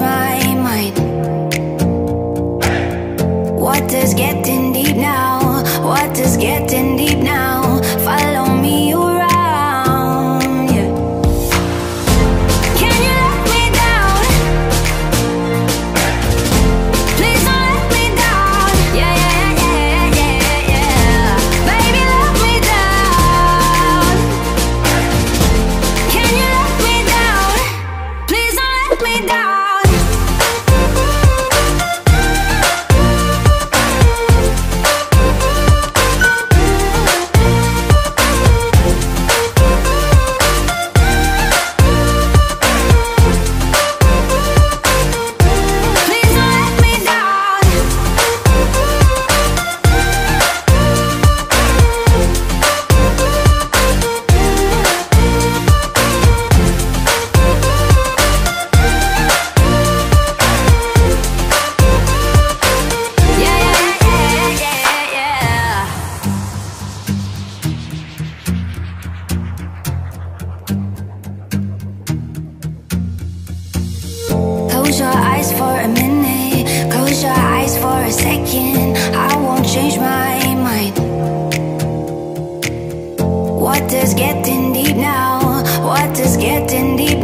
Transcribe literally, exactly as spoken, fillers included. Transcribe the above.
my mind. What does getting deep now? What does getting deep now? Follow me around, yeah. Can you let me down? Please don't let me down. Yeah, yeah, yeah, yeah, yeah, yeah. Baby, let me down. Can you let me down? Please don't let me down. Close your eyes for a minute, close your eyes for a second. I won't change my mind. What does getting deep now? What does getting deep